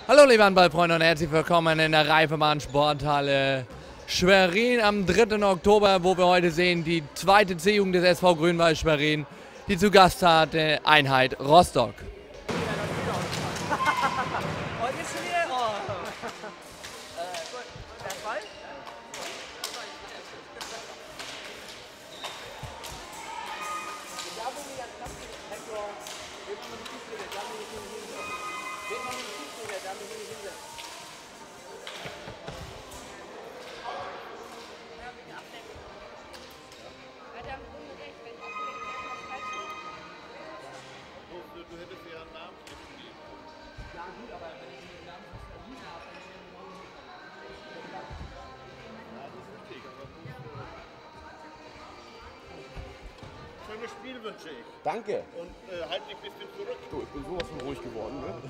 Hallo liebe Handballfreunde und herzlich willkommen in der Reifebahn Sporthalle Schwerin am 3. Oktober, wo wir heute sehen die zweite C-Jugend des SV Grünwald Schwerin, die zu Gast hat Einheit Rostock. Schönes Spiel wünsche ich. Danke. Und halt dich ein bisschen zurück. Du, ich bin sowas von ruhig geworden. Ne?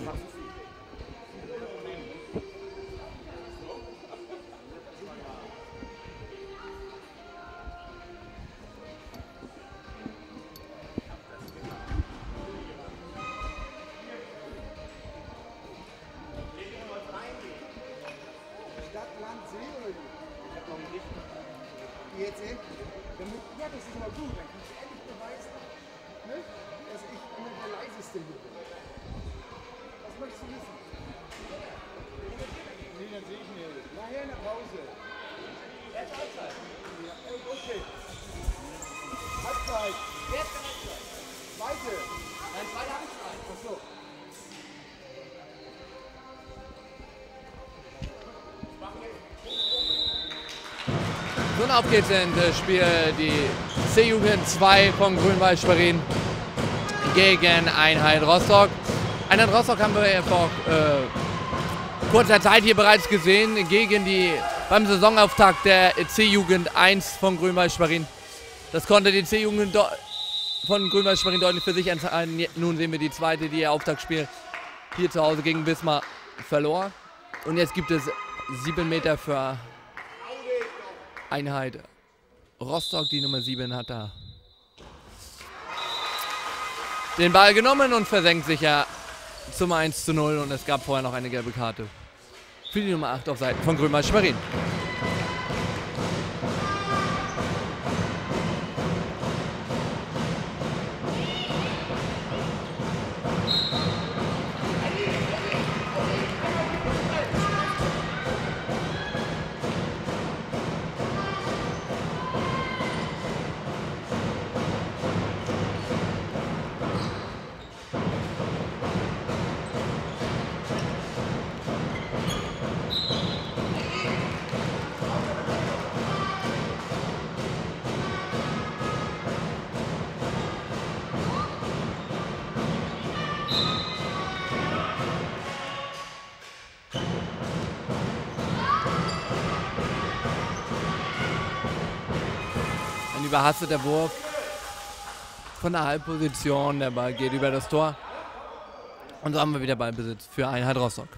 Stadt, Land, See oder wie? Ich hab noch nicht. Jetzt, ja, das ist mal gut. Dann kannst du endlich beweisen, ne, dass ich immer der Leiseste hier bin. Was möchtest du wissen? Nee, dann sehe ich nicht. Nachher in der Pause. Erst Halbzeit. Ja, okay. Halbzeit. Erste Halbzeit. Zweite. Nein, zweite Halbzeit. Ach so. Nun auf geht's in das Spiel, die C-Jugend 2 von Grünwald Schwerin gegen Einheit Rostock. Einheit Rostock haben wir ja vor kurzer Zeit hier bereits gesehen, beim Saisonauftakt der C-Jugend 1 von Grünwald Schwerin. Das konnte die C-Jugend von Grünwald Schwerin deutlich für sich entscheiden. Nun sehen wir die zweite, die ihr Auftaktspiel hier zu Hause gegen Wismar verlor. Und jetzt gibt es 7 Meter für Einheit Rostock. Die Nummer 7 hat da den Ball genommen und versenkt sich ja zum 1:0. Und es gab vorher noch eine gelbe Karte für die Nummer 8 auf Seiten von Grünwald Schwerin. Ein überhasteter Wurf von der Halbposition. Der Ball geht über das Tor. Und so haben wir wieder Ballbesitz für Einheit Rostock.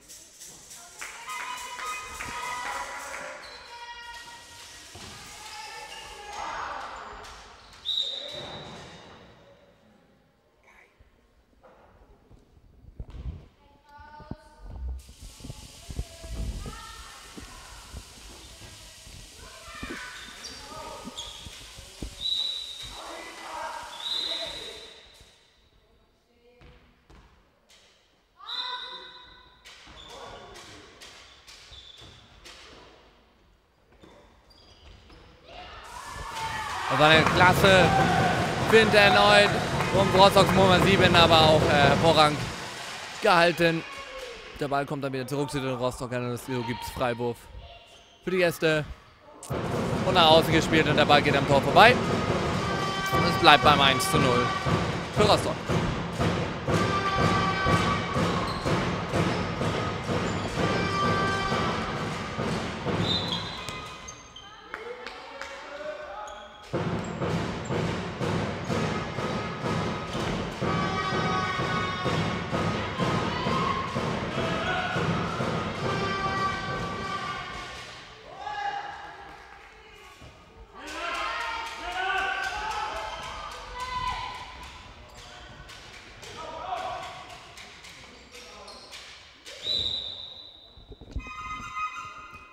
Das war eine klasse Find erneut vom Rostocks Nummer 7, aber auch hervorragend gehalten. Der Ball kommt dann wieder zurück zu den Rostockern. So gibt es Freiwurf für die Gäste. Und nach außen gespielt und der Ball geht am Tor vorbei. Und es bleibt beim 1:0 für Rostock.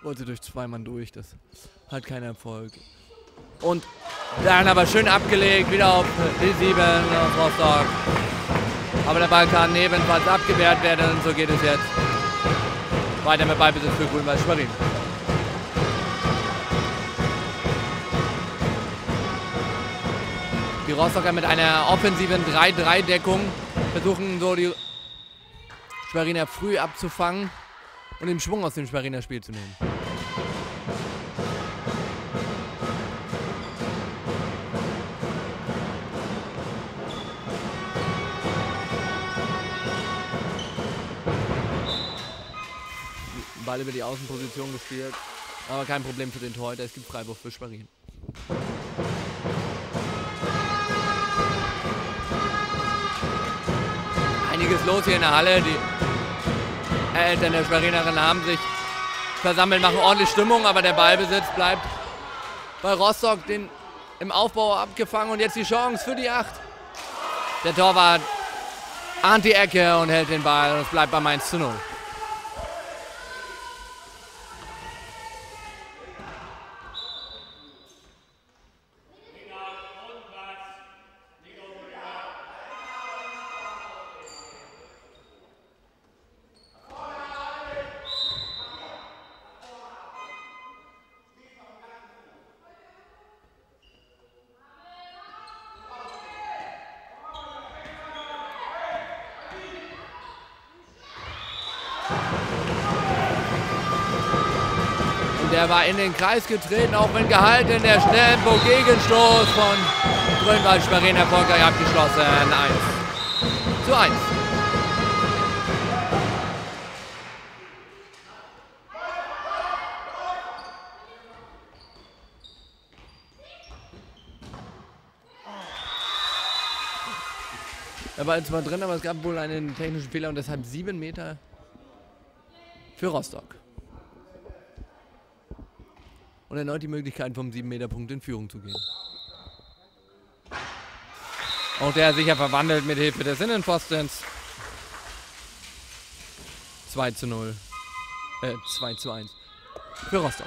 wollte durch 2 Mann durch, das hat keinen Erfolg. Und dann aber schön abgelegt, wieder auf die 7 auf Rostock. Aber der Ball kann ebenfalls abgewehrt werden und so geht es jetzt weiter mit Ballbesitz für Grün-Weiß Schwerin. Die Rostocker mit einer offensiven 3-3-Deckung versuchen so die Schweriner früh abzufangen und den Schwung aus dem Schweriner Spiel zu nehmen. Ball über die Außenposition gespielt, aber kein Problem für den Torhüter, es gibt Freiwurf für Schwerin. Einiges los hier in der Halle, die Eltern der Schwerinerinnen haben sich versammelt, machen ordentlich Stimmung, aber der Ballbesitz bleibt bei Rostock im Aufbau abgefangen und jetzt die Chance für die 8. Der Torwart ahnt die Ecke und hält den Ball und es bleibt beim 1:0. Der war in den Kreis getreten, auch wenn gehalten. Der Schnelltempo-Gegenstoß von Grün-Weiß Schwerin erfolgreich abgeschlossen. 1:1. Der Ball ist zwar drin, aber es gab wohl einen technischen Fehler und deshalb 7 Meter für Rostock. Und erneut die Möglichkeit, vom 7-Meter-Punkt in Führung zu gehen. Auch der sicher verwandelt mit Hilfe des Innenpfostens. 2:0. 2:1 für Rostock.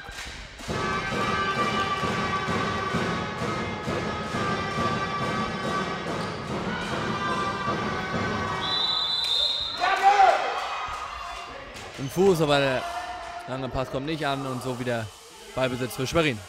Im Fuß, aber der lange Pass kommt nicht an und so wieder Ballbesitz für Schwerin.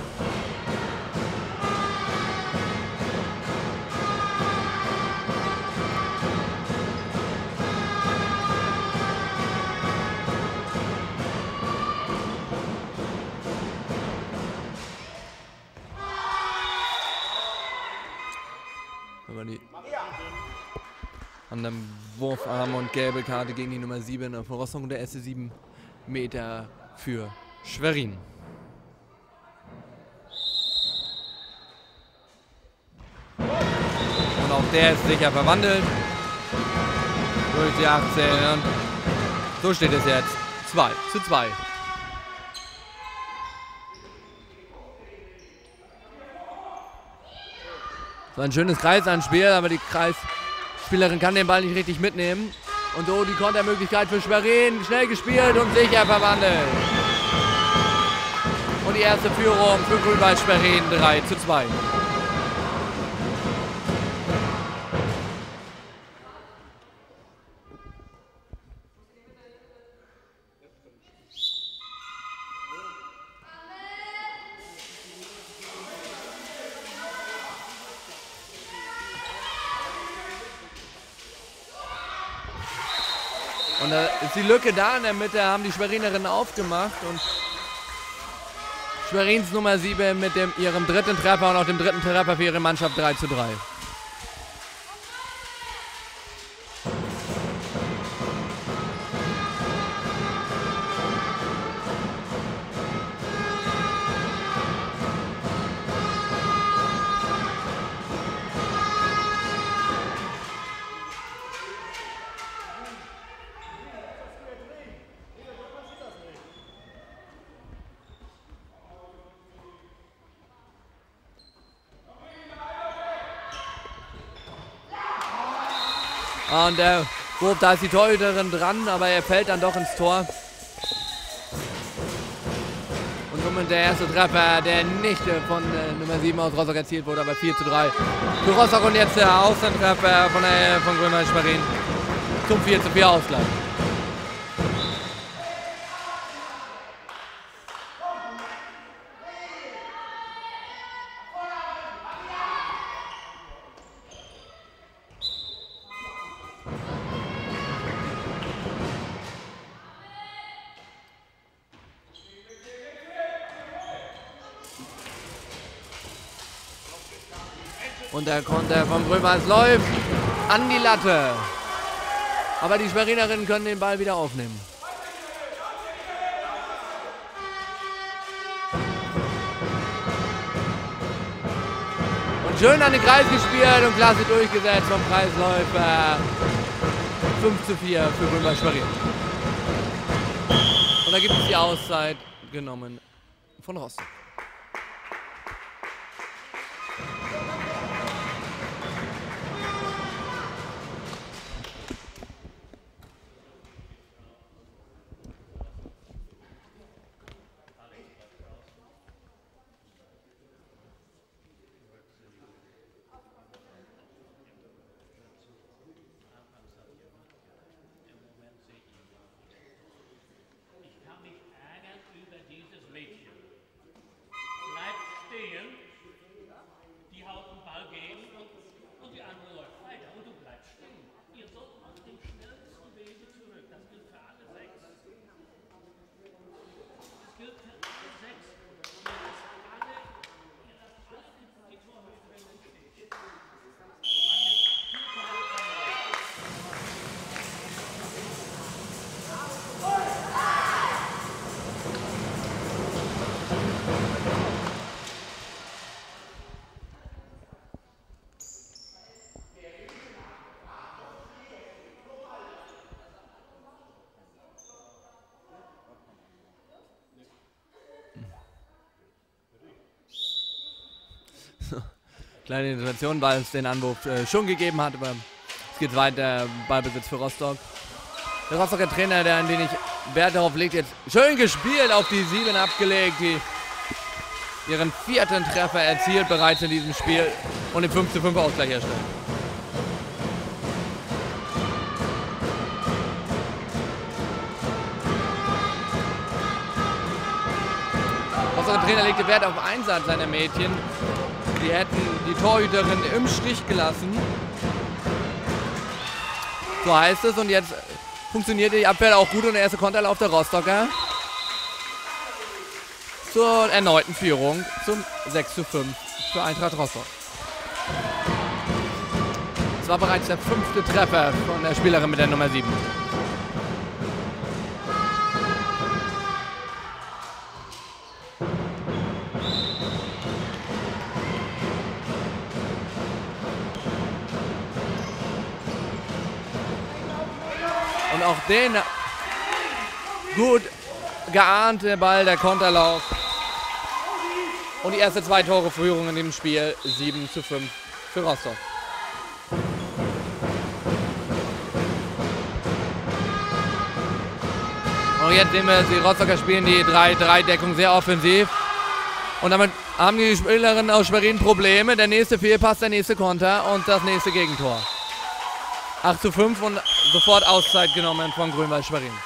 Aber die an dem Wurfarm und gelbe Karte gegen die Nummer 7 von Rostock und der erste 7 Meter für Schwerin. Und auch der ist sicher verwandelt durch die 18. Und so steht es jetzt 2:2. So ein schönes Kreisanspiel, aber die Kreisspielerin kann den Ball nicht richtig mitnehmen. Und so die Kontermöglichkeit für Schwerin. Schnell gespielt und sicher verwandelt. Und die erste Führung für Grün-Weiß Schwerin 3:2. Und da ist die Lücke da in der Mitte, haben die Schwerinerinnen aufgemacht und Schwerins Nummer 7 mit ihrem 3. Treffer und auch dem 3. Treffer für ihre Mannschaft 3:3. Und der Wurf, da ist die Torhüterin dran, aber er fällt dann doch ins Tor. Somit der erste Treffer, der nicht von Nummer 7 aus Rostock erzielt wurde, aber 4:3 für Rostock. Und jetzt der Außentreffer von Grünwald Schwerin zum 4:4 Ausgleich. Und der Konter von Grönwald läuft an die Latte. Aber die Schwerinerinnen können den Ball wieder aufnehmen. Und schön an den Kreis gespielt und klasse durchgesetzt vom Kreisläufer. 5:4 für Grönwald Schwerin. Und da gibt es die Auszeit genommen von Rostock. Kleine Intervention, weil es den Anwurf schon gegeben hat, aber es geht weiter. Ballbesitz für Rostock. Der Rostocker Trainer, der ein wenig Wert darauf legt, jetzt schön gespielt, auf die 7 abgelegt, die ihren 4. Treffer erzielt bereits in diesem Spiel und den 5:5 Ausgleich herstellt. Der Rostocker Trainer legte Wert auf Einsatz seiner Mädchen. Die hätten die Torhüterin im Stich gelassen. So heißt es. Und jetzt funktionierte die Abwehr auch gut und der erste Konterlauf der Rostocker. Zur erneuten Führung zum 6:5 für Eintracht Rostock. Das war bereits der 5. Treffer von der Spielerin mit der Nummer 7. Und auch den gut geahnte Ball, der Konterlauf. Und die erste 2 Tore Führung in dem Spiel, 7:5 für Rostock. Und jetzt sehen wir, die Rostocker spielen die 3-3-Deckung sehr offensiv. Und damit haben die Spielerinnen aus Schwerin Probleme. Der nächste Fehlpass, der nächste Konter und das nächste Gegentor. 8:5 und sofort Auszeit genommen von Grünwald Schwerin.